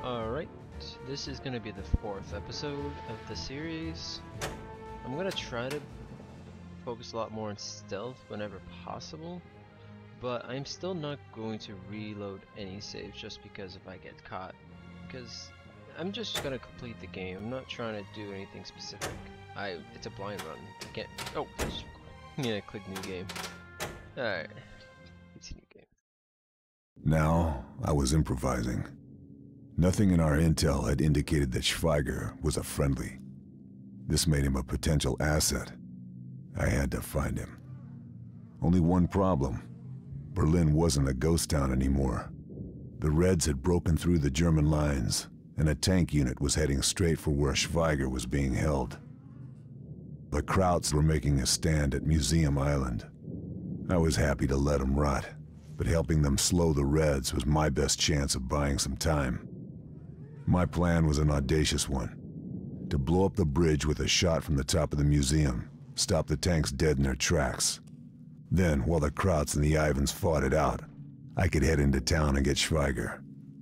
Alright, this is gonna be the 4th episode of the series. I'm gonna try to focus a lot more on stealth whenever possible, but I'm still not going to reload any saves just because if I get caught. Because I'm just gonna complete the game. I'm not trying to do anything specific. It's a blind run. I can't. Oh, yeah, click new game. Alright, it's a new game. Now, I was improvising. Nothing in our intel had indicated that Schweiger was a friendly. This made him a potential asset. I had to find him. Only one problem. Berlin wasn't a ghost town anymore. The Reds had broken through the German lines, and a tank unit was heading straight for where Schweiger was being held. The Krauts were making a stand at Museum Island. I was happy to let them rot, but helping them slow the Reds was my best chance of buying some time. My plan was an audacious one. To blow up the bridge with a shot from the top of the museum, stop the tanks dead in their tracks. Then, while the Krauts and the Ivans fought it out, I could head into town and get Schweiger.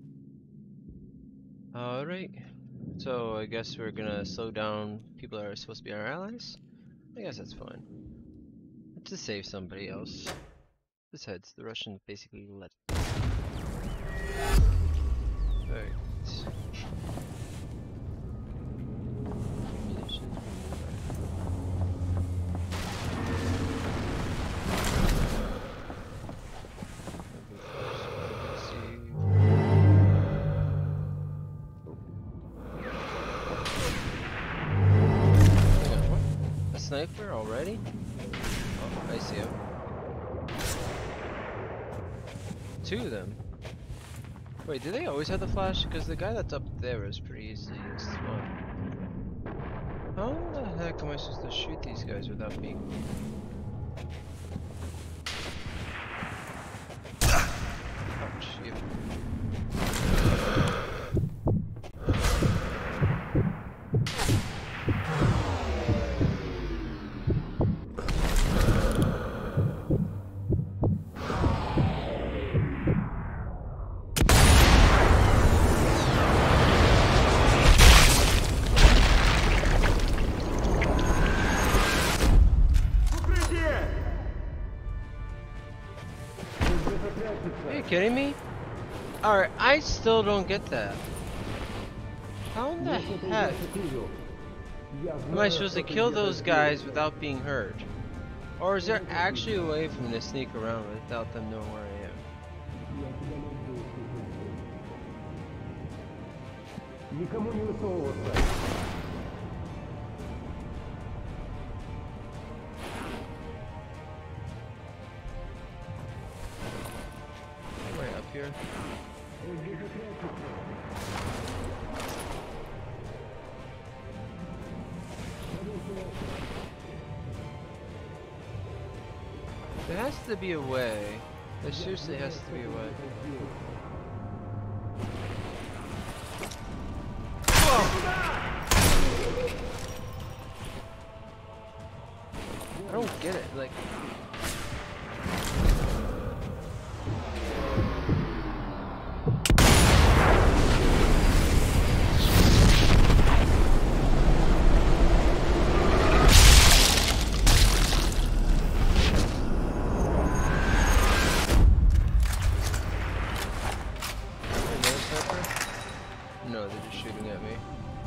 Alright, so I guess we're gonna slow down people that are supposed to be our allies? I guess that's fine. To save somebody else. This heads the Russians basically let. Alright. Sniper already? Oh, I see him. 2 of them. Wait, do they always have the flash? Because the guy that's up there is pretty easily one. How the heck am I supposed to shoot these guys without being... Ouch, you. Are you kidding me? Alright, I still don't get that. How in the heck am I supposed to kill those guys without being heard? Or is there actually a way for me to sneak around without them knowing where I am? Right up here. There has to be a way. There seriously has to be a way. I don't get it, like... No, they're just shooting at me.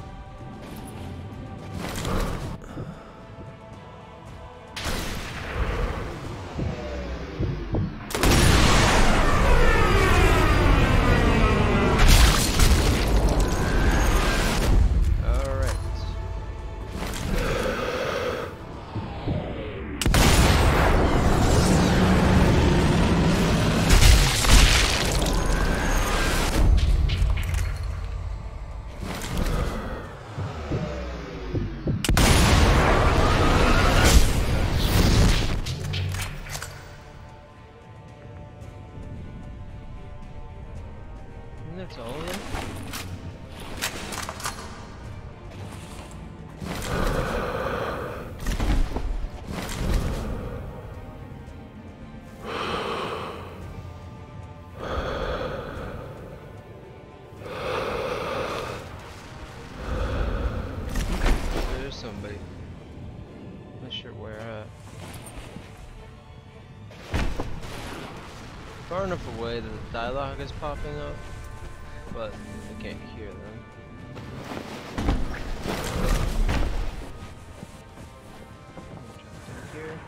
That's all of them? far enough away that the dialogue is popping up, but I can't hear them. Here.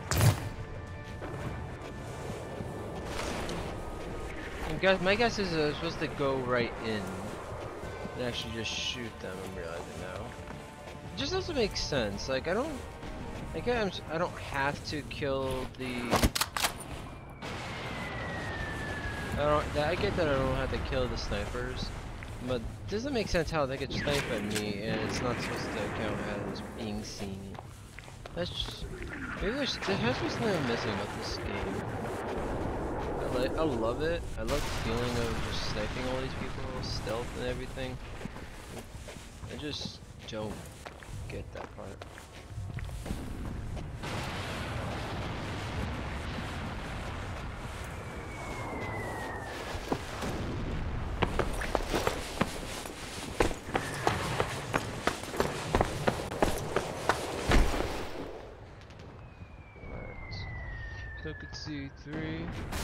And my guess is I'm supposed to go right in and actually just shoot them. I'm realizing now. It just doesn't make sense. Like I don't have to kill the. I get that I don't have to kill the snipers, but it doesn't make sense how they could snipe at me and it's not supposed to count as being seen. That's just, maybe there has to be something I'm missing about this game. I love it. I love the feeling of just sniping all these people, stealth and everything. I just don't get that part. So I could see 3.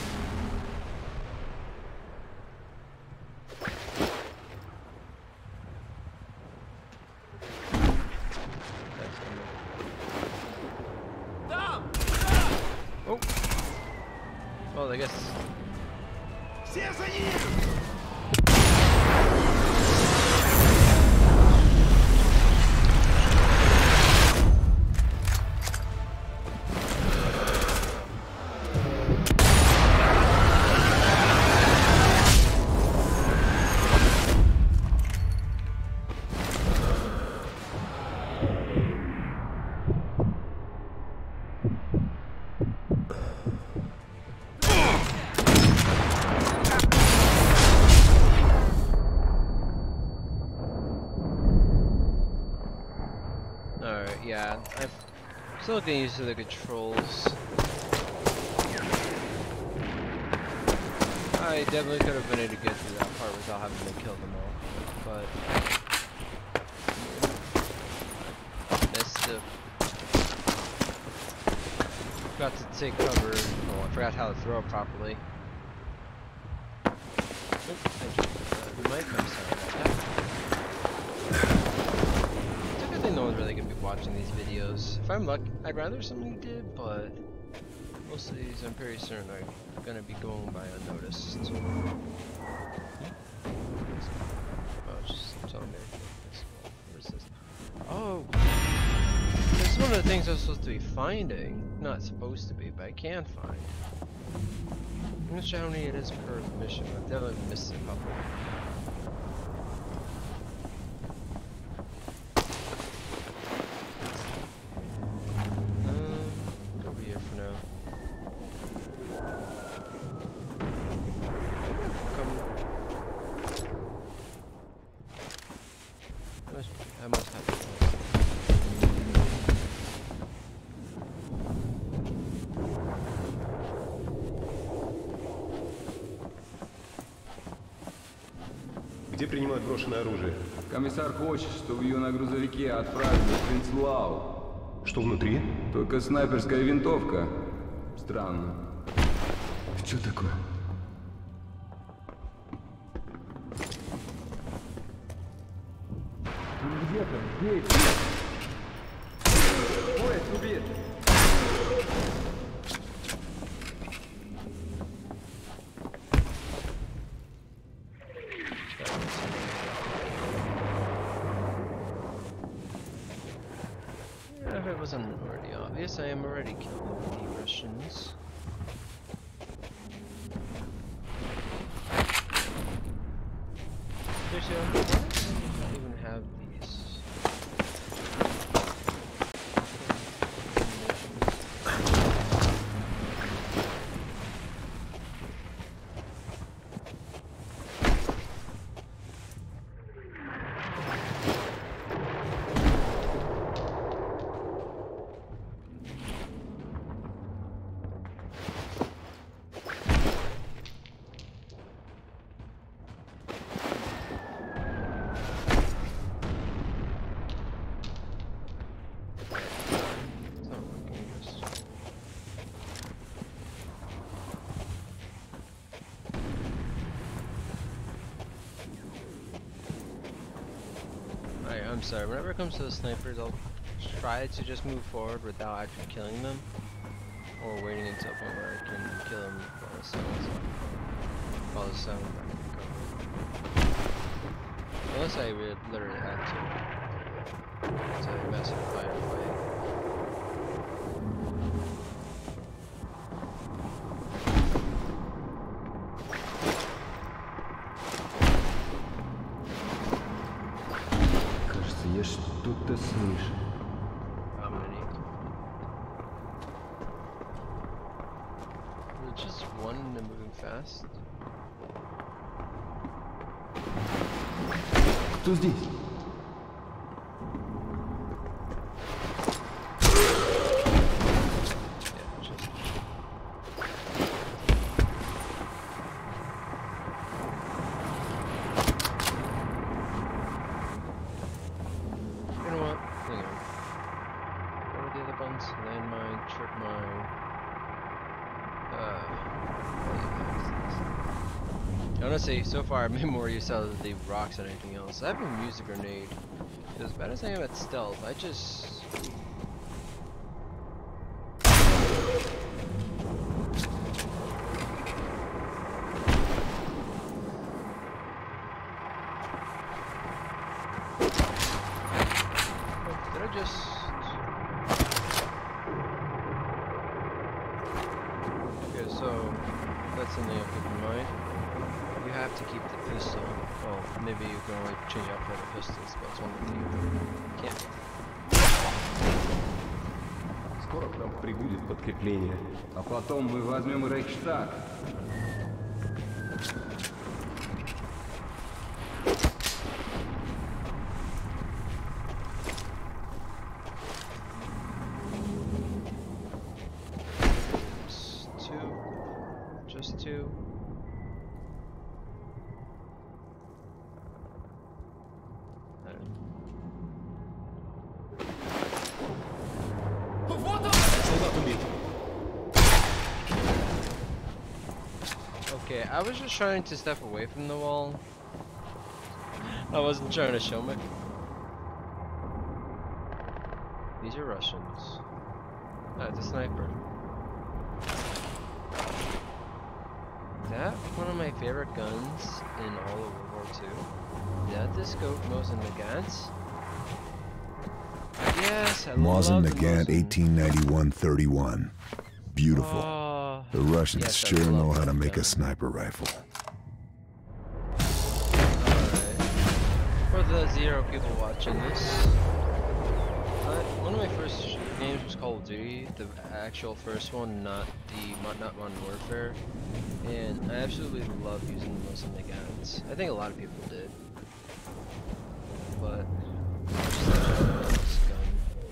Oh! Well, I guess. Alright, yeah, I'm still getting used to the controls. I definitely could have been able to get through that part without having to kill them all, but I still forgot to take cover. Oh, I forgot how to throw it properly. Oop, I dropped the mic, I'm sorry about that. No one's really gonna be watching these videos. If I'm lucky, I'd rather somebody did, but most of these I'm pretty certain are gonna be going by unnoticed. Oh, it's just telling me. What is this? Oh, this is one of the things I'm supposed to be finding. Not supposed to be, but I can find. I'm not sure how many it is per mission. I've definitely missed a couple. I must have it. Где принимают брошенное оружие? Комиссар хочет, чтобы ее на грузовике отправили в Принцлау. Что внутри? Только снайперская винтовка. Странно. Что такое? Где-то здесь. Поезд убит. Yeah, if it wasn't already obvious, I am already killing the Russians. Seriously, why do I even have these? I'm sorry. Whenever it comes to the snipers, I'll try to just move forward without actually killing them. Or waiting until a point where I can kill them while the sound back and cover. Unless I literally had to. It's a massive firefight. Кажется, я что-то слышу. How many? There's just one and they're moving fast. Кто здесь? Honestly, so far I've made more use out of the rocks than anything else. I haven't used a grenade. As bad as I am at stealth, I just... Did I just... Okay, so that's something I'll keep in mind. You have to keep the pistol. Well, maybe you can only change out for the pistols, but it's one of the two. Can't. Скоро к нам прибудет подкрепление. А потом мы возьмем Рейхстаг. Just two. Okay, I was just trying to step away from the wall. I wasn't trying to show me. These are Russians. Ah, it's a sniper. Is that one of my favorite guns in all of World War II? Is that the scope Mosin Nagant? Yes, I Mosin love the Nagant Mosin. 1891-31. Beautiful. Oh, The Russians yes, I sure know love how to that make gun. a sniper rifle. Alright. For the 0 people watching this, one of my first games was Call of Duty, the actual first one, not Modern Warfare, and I absolutely love using the Mosin Nagants. I think a lot of people did, but I just love this gun.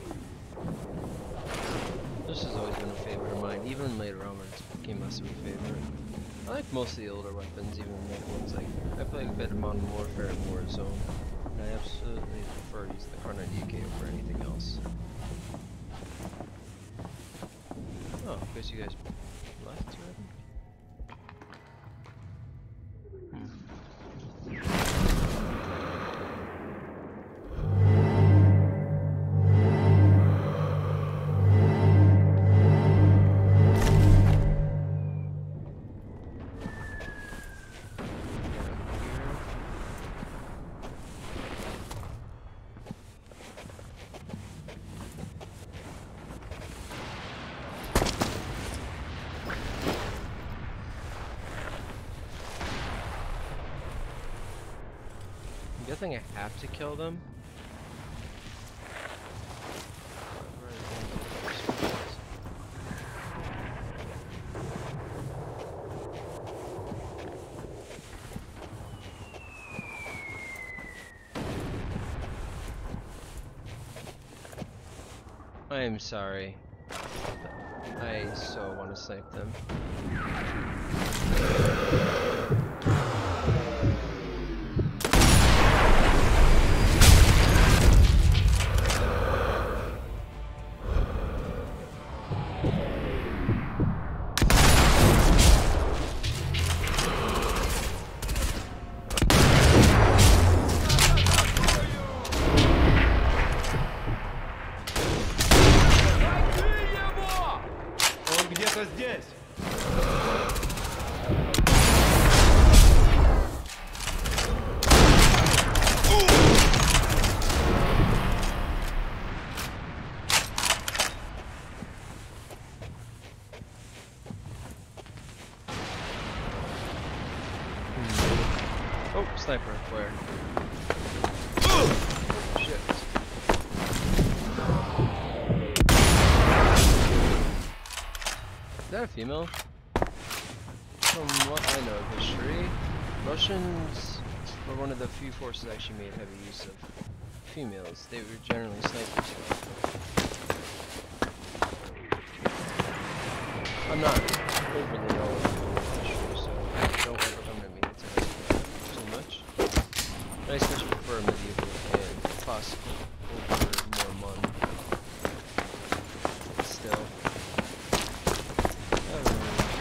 This has always been a favorite of mine, even later on when it became less of a favorite. I like most of the older weapons, even like ones like I play a bit of Modern Warfare and Warzone, and I absolutely prefer to use the Kar 90 over anything else. Oh, I guess you guys left already? I'm guessing I have to kill them. I am sorry. I so want to snipe them. Sniper, where? Shit. Is that a female? From what I know of history, Russians were one of the few forces that actually made heavy use of females. They were generally snipers. I'm not overly knowledgeable in history, so don't ever come to me to too much. But I especially prefer medieval and classical over more modern. Still. I don't know.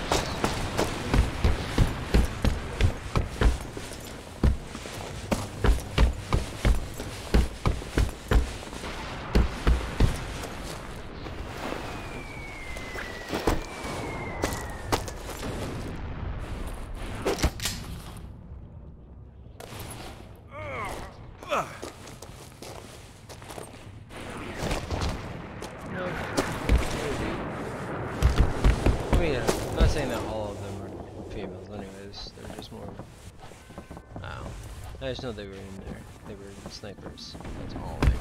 I'm not saying that all of them are females anyways, they're just more... Wow. I just know they were in there. They were snipers. That's all I know.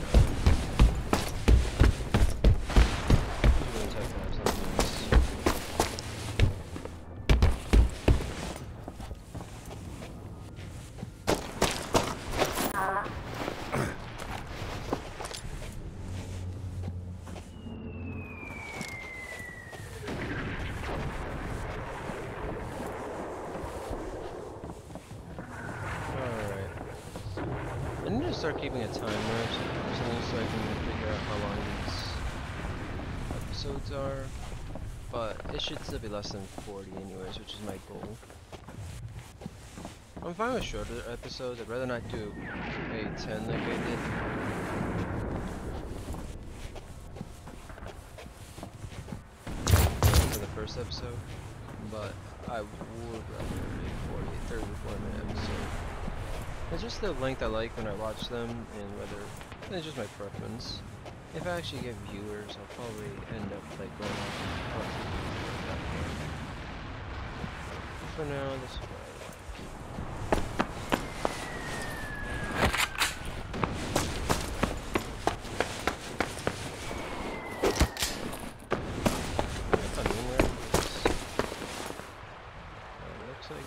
Usually type of something else. I need to start keeping a timer or something so I can figure out how long these episodes are. But it should still be less than 40 anyways, which is my goal. I'm fine with shorter episodes. I'd rather not do a 10 like I did. For the first episode. But I would rather a 30 or 40 minute episode. It's just the length I like when I watch them, and whether it's just my preference. If I actually get viewers, I'll probably end up like going off that point. For now, this is what I like. What's on moon where? Looks like.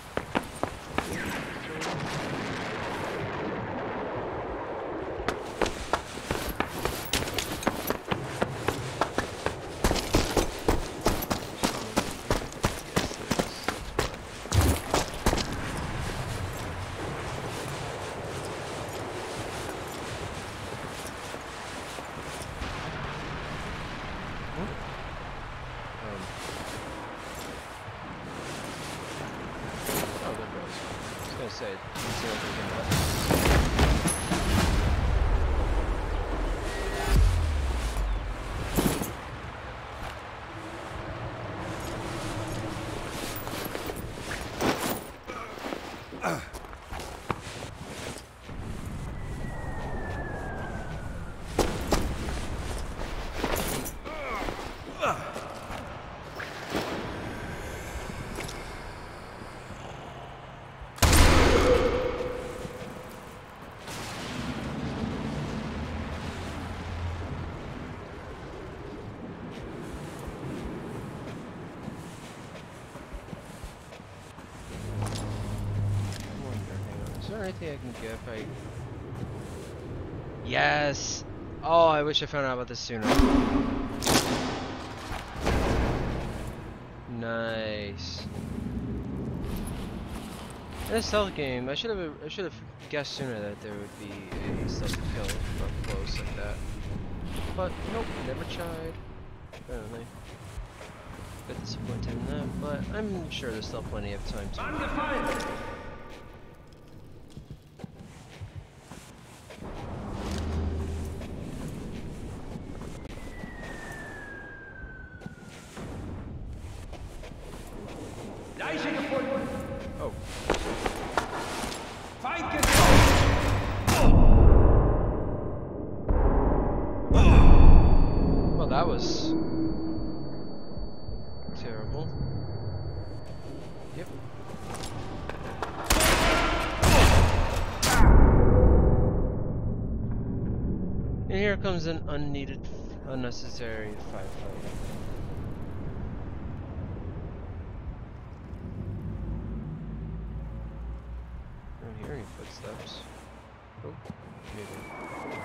Say, let's see what we can do. Is there anything I can get if I... Yes! Oh, I wish I found out about this sooner. Nice. In a stealth game, I should have guessed sooner that there would be a stealth kill up close like that. But nope, never tried. Apparently. Bit disappointed in that, but I'm sure there's still plenty of time to. Oh. Well, that was terrible. Yep. And here comes an unnecessary firefight. I don't hear any footsteps. Oh, maybe.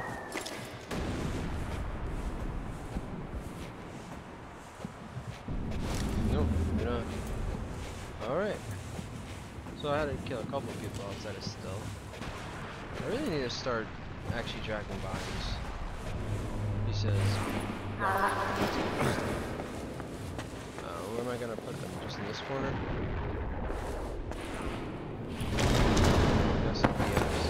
Nope, you're not. Alright. So I had to kill a couple of people outside of stealth. I really need to start actually tracking bodies. He says, where am I gonna put them? Just in this corner? I guess yes.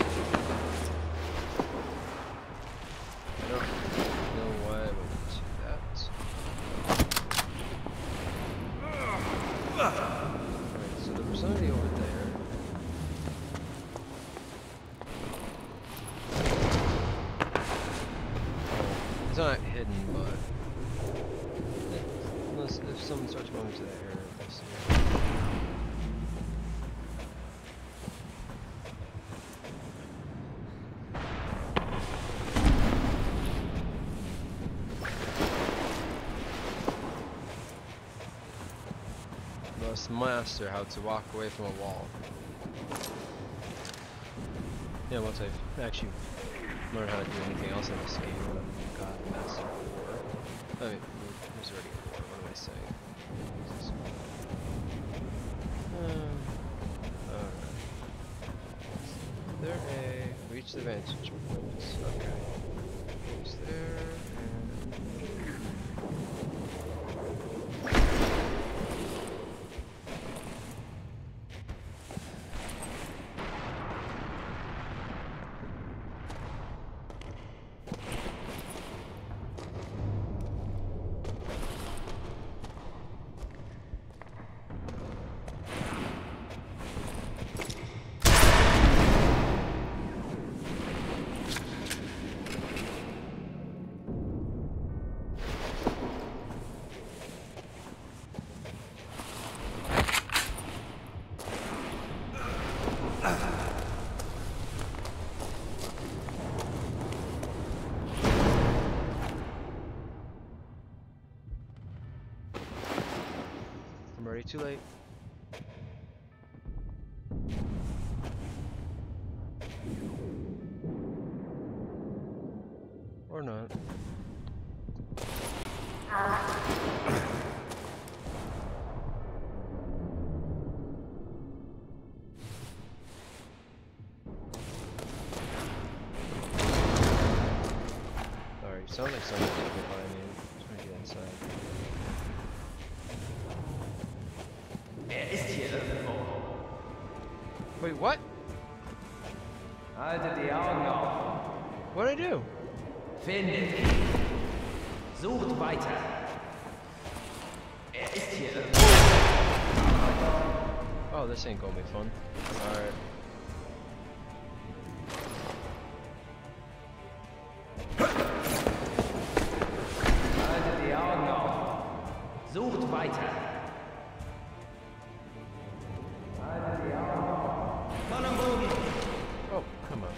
I don't know why I would do that. Alright, so there was somebody over there. It's not hidden, but unless if someone starts going to that area, I see it. Must master how to walk away from a wall. Yeah, once I've actually learned how to do anything else in this game, I've got Master 4. I mean, there's already a 4, what am I saying? Alright. There a reach the vantage points. Okay. It's there I'm already too late. Or not. Sorry, you sound like someone's looking behind me. I'm trying to get inside. Ist hier irgendwo. Wait, what? Haltet die Augen auf. What'd I do? Findet ihn. Sucht weiter. Ist hier irgendwo. Oh, this ain't gonna be fun. Alright. Haltet die Augen auf. Sucht weiter. Haltet die Augen auf. Mann am Boden. Oh, come on.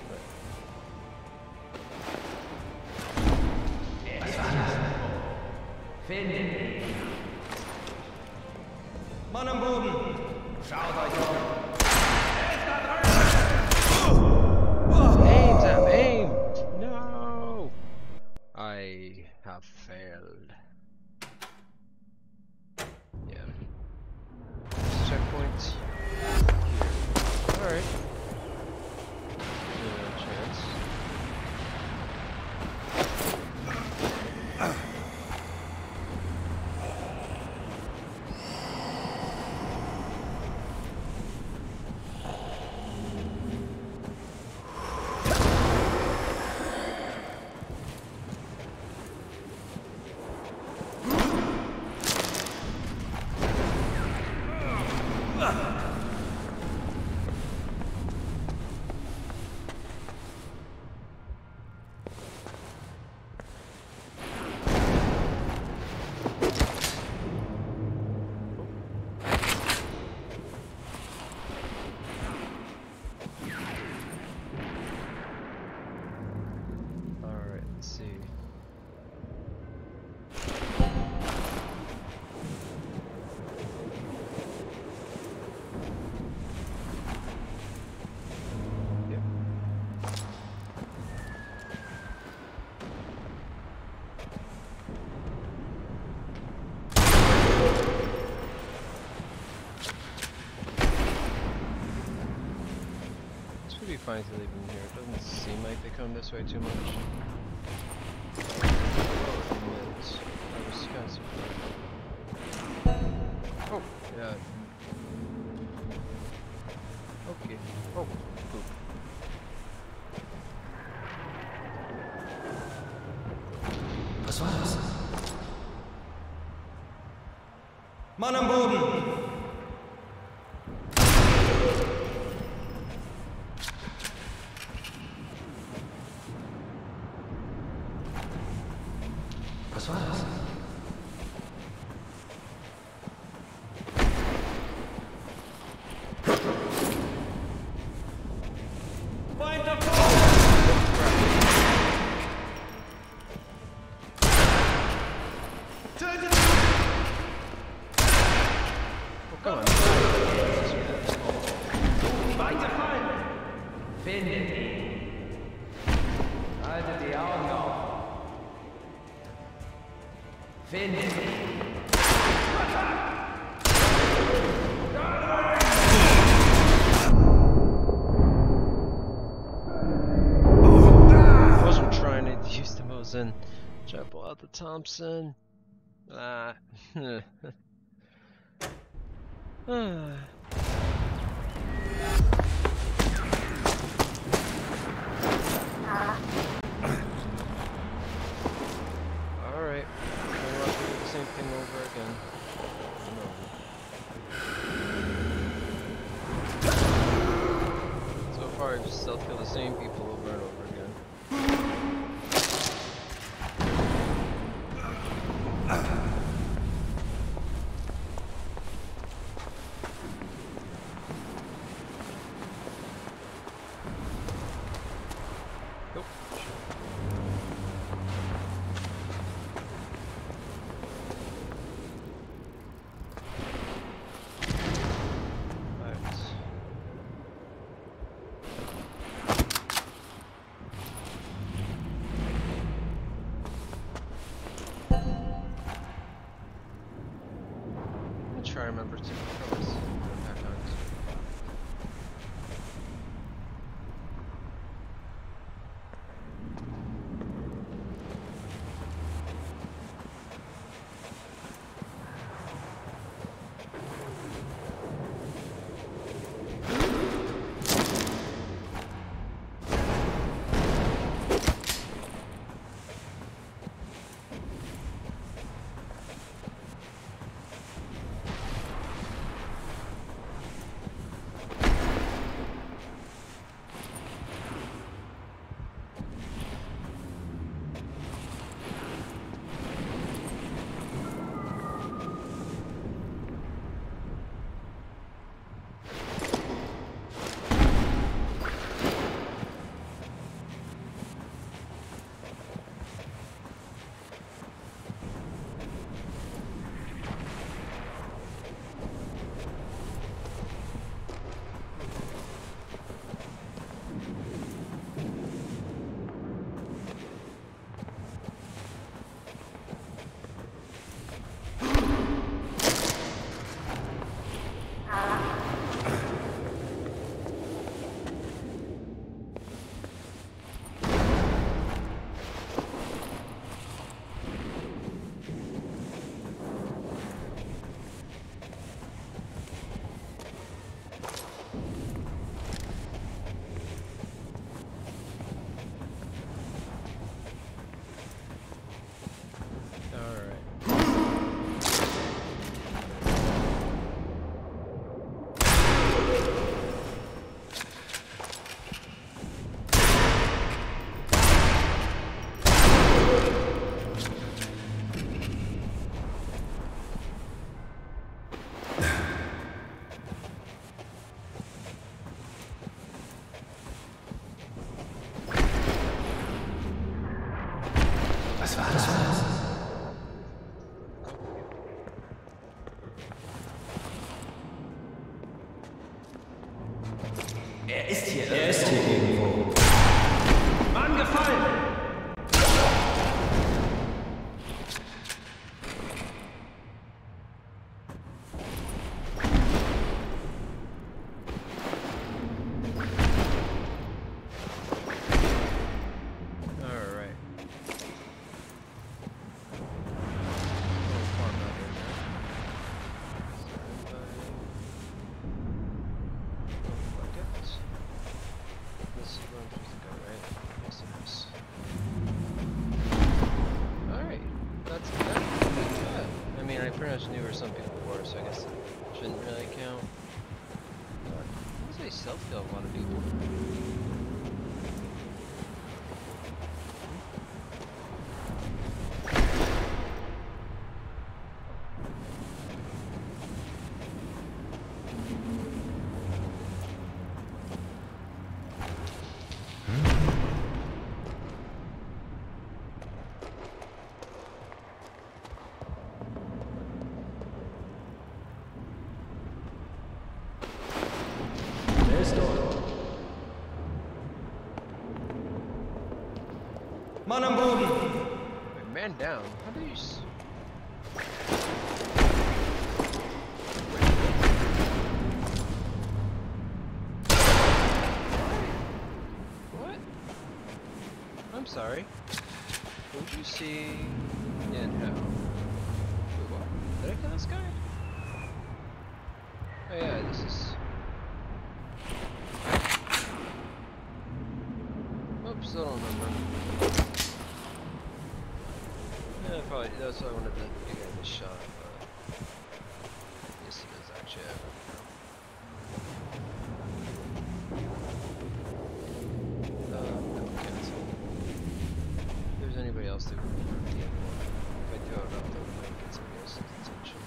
Findet ihn. Mann am Boden. Schaut euch um. Aim, Sam, aim! No! I have failed. Yeah. Checkpoint. Here. Alright. Chance. fine to leave them here. It doesn't seem like they come this way too much. Oh, yeah. Okay. Oh, poop. Was war das? Mann am Boden! Was war das? And try to pull out the Thompson. Ah. Alright. We'll have to do the same thing over again. So far, I've still kill the same people over and over again. I remember to throw this back on. Er ist hier irgendwo. Mann, gefallen! Mann am Boden! Wait, man down? How do you What? I'm sorry. Who'd you see and how? Wait, what? Did I kill this guy? Oh yeah, this is... Oops, I don't remember. Yeah, probably, that's why I wanted to get this shot, but... Yes, it is actually, I remember now. No, cancel. If there's anybody else that would prefer the other one, if I throw it up, that might get somebody else's attention.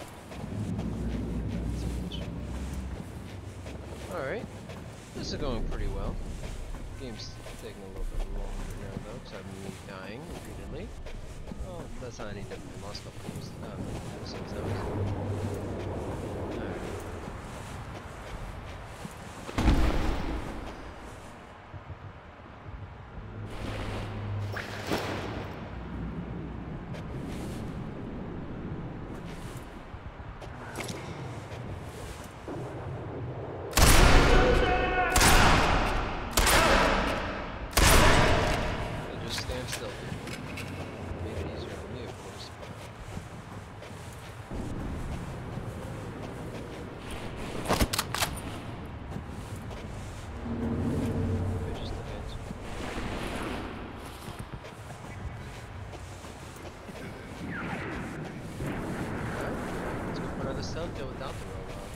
Alright, this is going pretty well. Game's taking a little bit longer now though, because I'm me dying repeatedly. Oh, that's not any different than the last couple of episodes. That was... Alright. Deal without the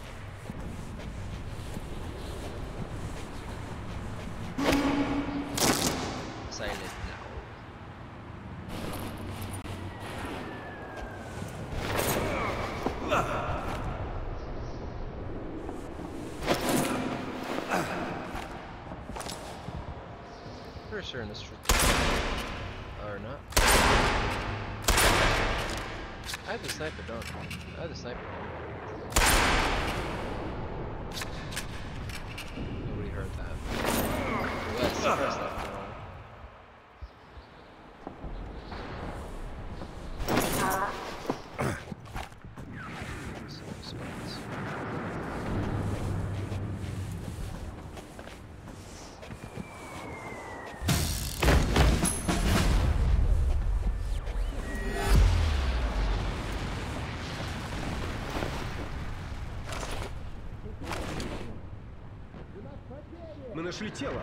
robot. Silent now. Pretty sure in this truth. Or not. I have the sniper, don't I? I have the sniper. Nobody heard that. Let's press that door. Мы нашли тело.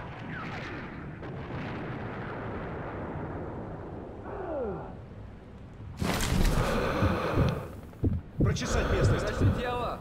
Прочесать местность. Нашли тело!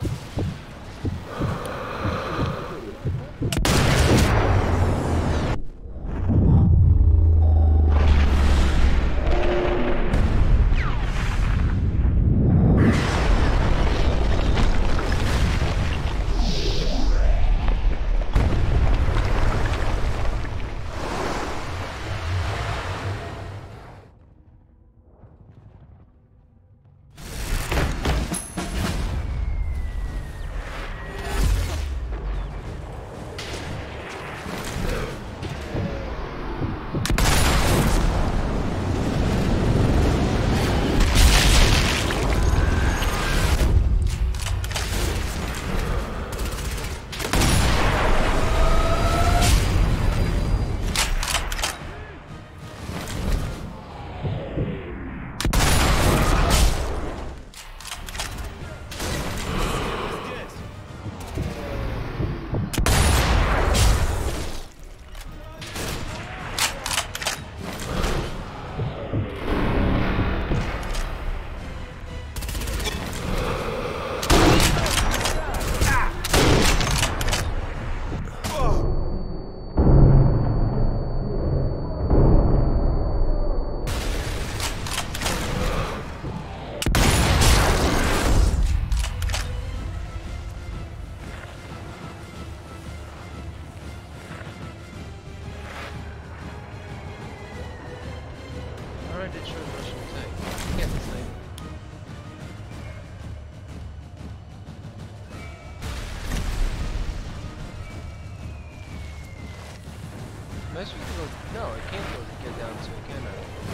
Nice with the go. No, I can't go get down to it, can I?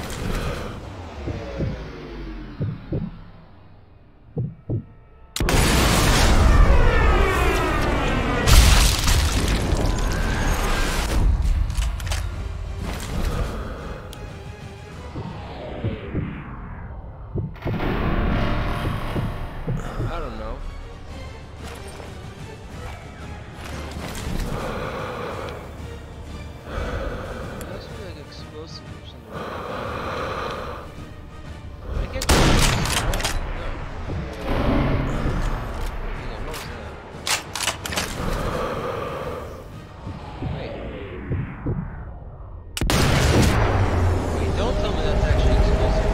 I don't know. That's really like explosive or something. I can't do this. No. Hang on, what was that? Wait. Wait, don't tell me that's actually explosive.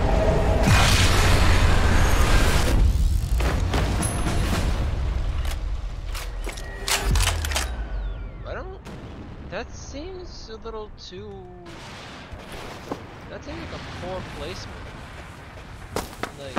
I don't. That seems a little too. That seems like a poor placement. Like.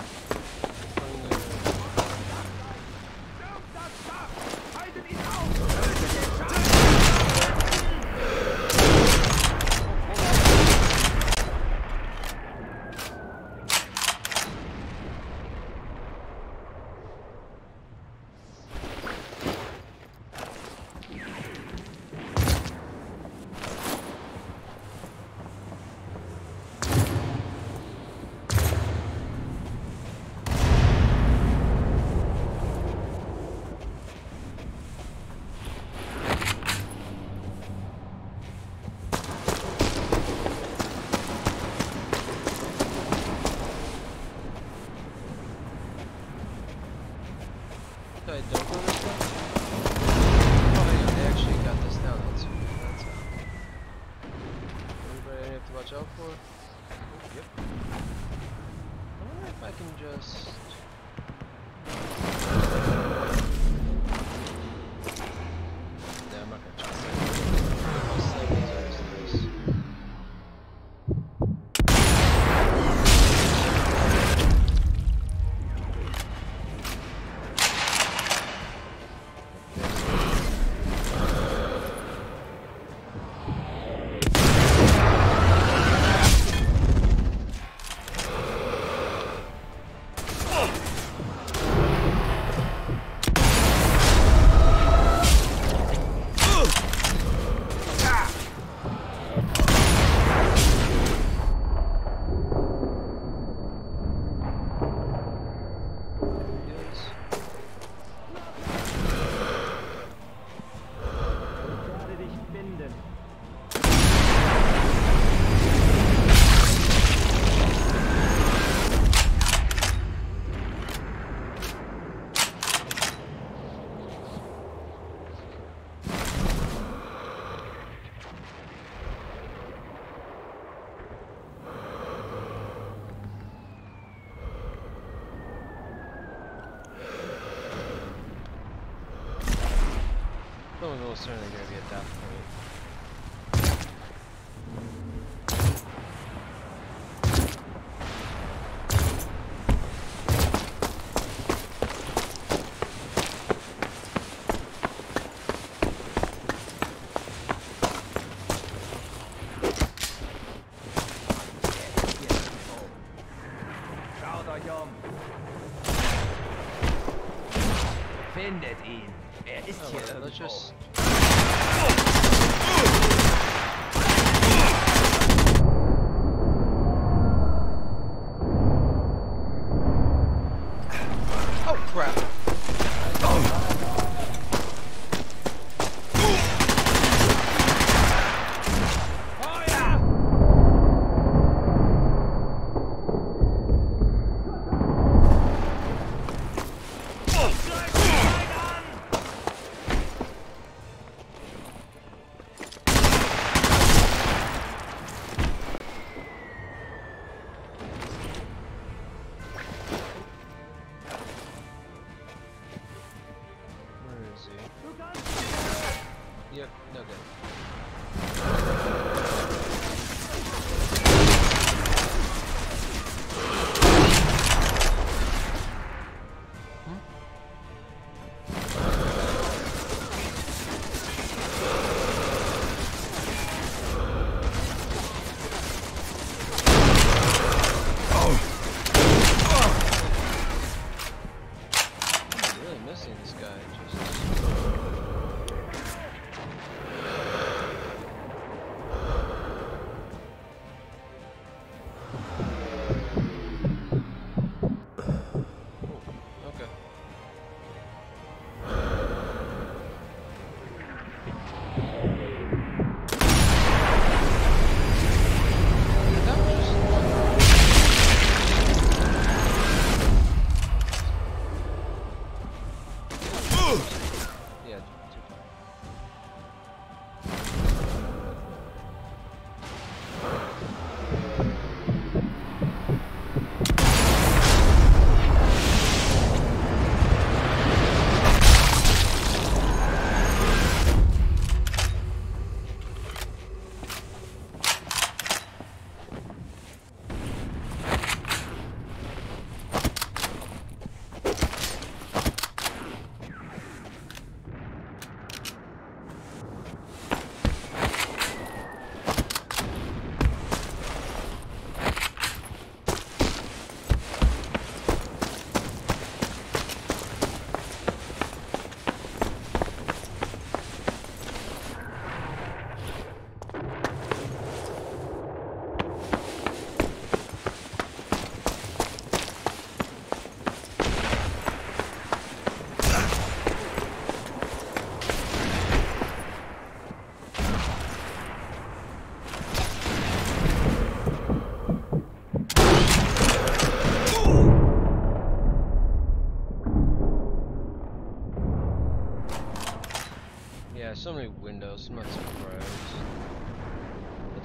I don't go this way? Oh, hang on, they actually got this down. That's how. Everybody I have to watch out for? Yep. I wonder if I can just. Yeah, I'm not gonna try that. I'll save these items to this. Someone's almost certainly going to be at that point. Schaut euch um. Findet ihn. Er ist hier Let's irgendwo. just. Oh crap!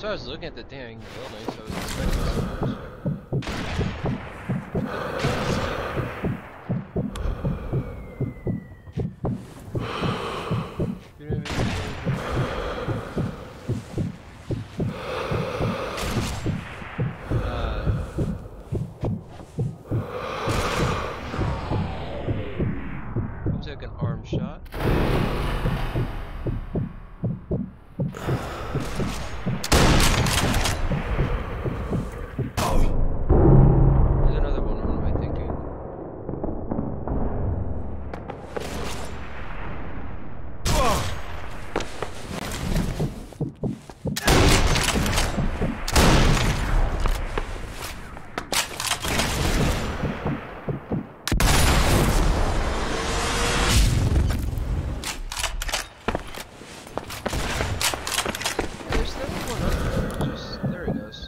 why I was looking at the dang building, so I was expecting so much. Took an arm shot. There's another one. What am I thinking? There's another one up there. Just there he goes.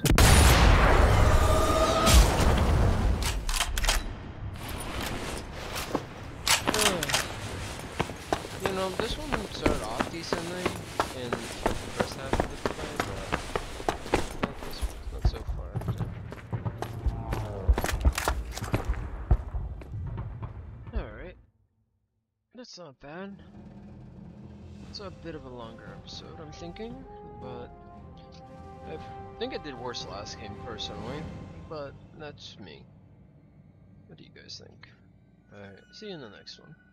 You know, this one started off decently in the first half of the play, but not so far. Alright. That's not bad. It's a bit of a longer episode, I'm thinking, but I think I did worse last game personally, but that's me. What do you guys think? Alright, see you in the next one.